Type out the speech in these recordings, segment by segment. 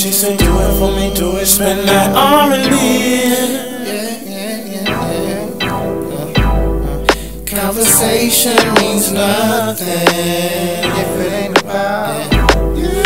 She said, do it for me, do it, spend that R&B. Conversation means nothing if it ain't about you.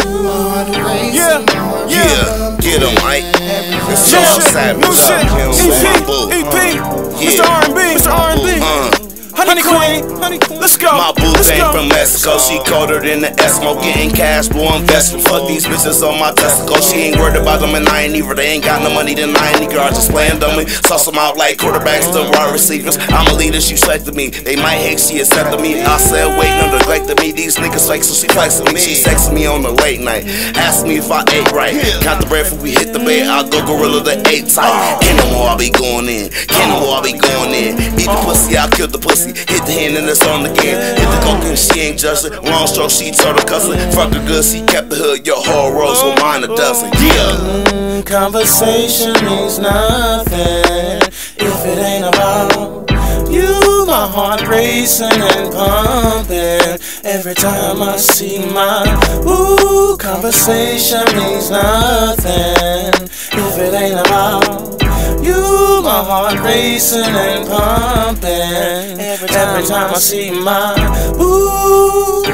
Yeah, get him, Mike. It's Southside, what's up? EP, Mr. R&B. Honey Queen, let's go. My boo came from Mexico, she colder than the Eskimo. Getting cash, blowing vegetable. Fuck these bitches on my testicle. She ain't worried about them and I ain't either. They ain't got no money, then I ain't either. I just playing dummy. Sauce them out like quarterbacks, them wide receivers. I'm a leader, she selected me. They might hate, she accepted me. I said, wait, no neglected me. These niggas fake, so she flexing me. She texting me on the late night, asked me if I ate right. Count the bread before we hit the bed. I'll go gorilla the 8 tight. Can't no more, I be going in. Can't no more, I be going in. Eat the pussy, I killed the pussy. Hit the hand and it's on again. Hit the coke and she ain't just it. Long stroke, she told her cousin. Fuck her good, she kept the hood. Your whole rose, so mine a dozen. Yeah. Conversation means nothing if it ain't about you. My heart racing and pumping every time I see my ooh. Conversation means nothing if it ain't about you. My heart racing and pumping every time I see my ooh.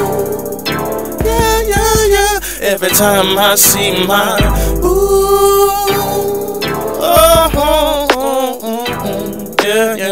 Yeah. Every time I see my ooh. Oh, yeah.